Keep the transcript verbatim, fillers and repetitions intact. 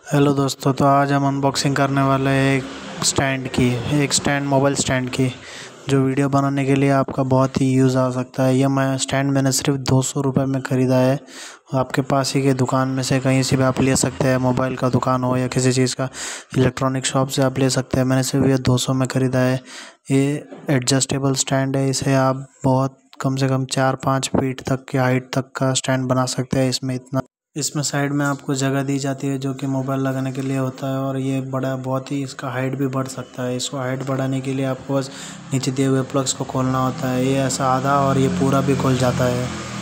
Hello दोस्तों, तो आज हम अनबॉक्सिंग करने वाले हैं एक स्टैंड की एक स्टैंड मोबाइल स्टैंड की जो वीडियो बनाने के लिए आपका बहुत ही यूज़ आ सकता है। यह मैं स्टैंड मैंने सिर्फ दो सौ रुपये में ख़रीदा है। आपके पास ही के दुकान में से कहीं से भी आप ले सकते हैं, मोबाइल का दुकान हो या किसी चीज़ का इलेक्ट्रॉनिक शॉप से आप ले सकते हैं। मैंने सिर्फ ये दो सौ में ख़रीदा है। ये एडजस्टेबल स्टैंड है, इसे आप बहुत कम से कम चार पाँच फीट तक की हाइट तक का स्टैंड बना सकते हैं। इसमें इतना इसमें साइड में आपको जगह दी जाती है जो कि मोबाइल लगाने के लिए होता है, और ये बड़ा बहुत ही इसका हाइट भी बढ़ सकता है। इसको हाइट बढ़ाने के लिए आपको बस नीचे दिए हुए प्लग्स को खोलना होता है। ये ऐसा आधा और ये पूरा भी खुल जाता है।